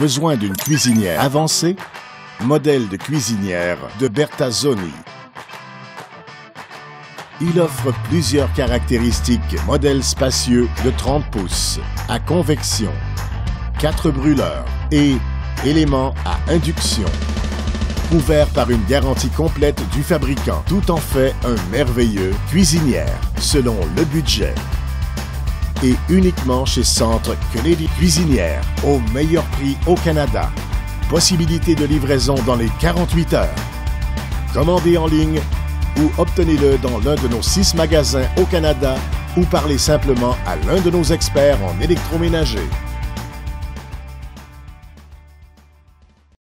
Besoin d'une cuisinière avancée? Modèle de cuisinière de Bertazzoni. Il offre plusieurs caractéristiques. Modèle spacieux de 30 pouces, à convection, 4 brûleurs et éléments à induction. Couvert par une garantie complète du fabricant. Tout en fait un merveilleux cuisinière, selon le budget. Et uniquement chez Centre Kennedy Cuisinière, au meilleur prix au Canada. Possibilité de livraison dans les 48 heures. Commandez en ligne ou obtenez-le dans l'un de nos 6 magasins au Canada ou parlez simplement à l'un de nos experts en électroménager.